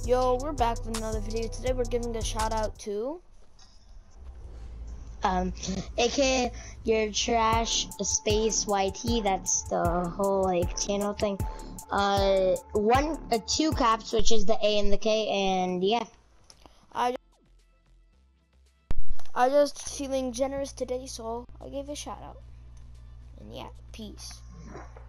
Yo, we're back with another video. Today we're giving a shout out to aka your trash space YT. That's the whole like channel thing. Two caps, which is the A and the K, and yeah. I just feeling generous today, so I gave a shout out. And yeah, peace.